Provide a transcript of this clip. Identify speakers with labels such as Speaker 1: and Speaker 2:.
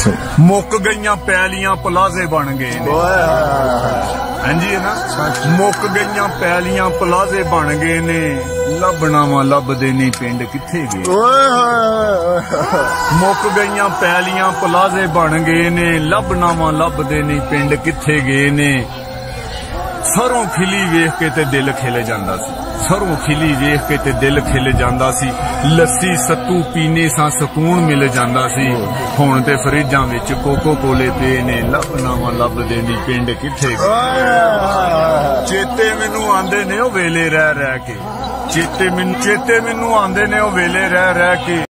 Speaker 1: मुक गईयां पैलियां प्लाजे बन गए ने। हाँ जी है ना, मुक गईयां पैलियां प्लाजे बन गए ने। लभना वा लभदे नहीं पिंड किथे गए। मुक गईयां पैलियां प्लाजे बन गए ने। लभना वा लभदे नहीं पिंड किथे गए ने। सरों खिली वेख के ते दिल खिल जांदा सी। सरों खिली वेख के ते दिल खिल जांदा सी। लस्सी सत्तू पीने सा सुकून मिल जांदा सी। हुण ते फ्रिजां विच कोको कोले पे ने। लभना वा लभदे नहीं पिंड किथे गए। चेते मैनू आंदे ने ओ वेले रह रह के। चेते मैनू आंदे ने ओ वेले रह रह के।